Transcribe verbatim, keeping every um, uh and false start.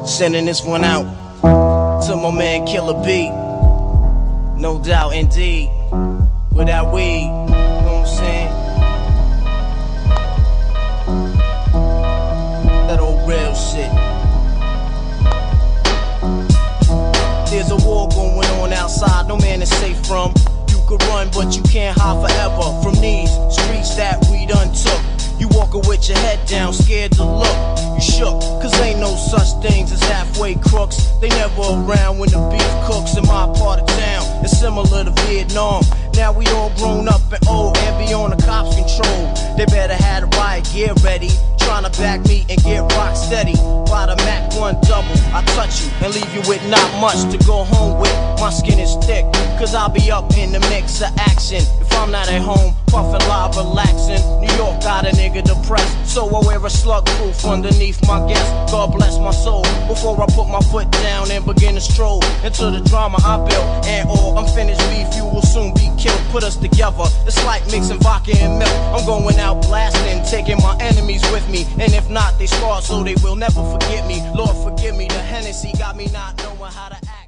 Sending this one out to my man Killer B. No doubt indeed. Without weed, you know what I'm saying? That old real shit. There's a war going on outside, no man is safe from. You could run, but you can't hide forever from these streets that we done took. You walking with your head down, scared to look. You shook, cause ain't no such things as halfway crooks. They never around when the beef cooks in my part of town. It's similar to Vietnam. Now we all grown up and old and beyond the cops' control. They better have the riot gear ready, trying to back me and get rock steady. By the Mac one double, I touch you and leave you with not much to go home with. My skin is thick, cause I'll be up in the mix of action. If I'm not at home, puffin' live, relaxing. New York got a nigga depressed, so I wear a slug proof underneath my guest. God bless my soul, before I put my foot down and begin to stroll into the drama I built. And all unfinished beef, you will soon be killed. Put us together, it's like mixing vodka and milk. I'm going out blasting, taking my enemies with me. And if not, they scarred so they will never forget me. Lord forgive me, the Hennessy got me not knowing how to act.